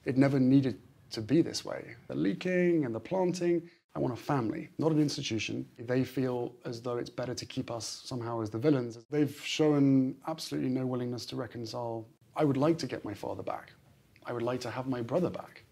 It never needed to be this way. The leaking and the planting, I want a family, not an institution. They feel as though it's better to keep us somehow as the villains. They've shown absolutely no willingness to reconcile. I would like to get my father back. I would like to have my brother back.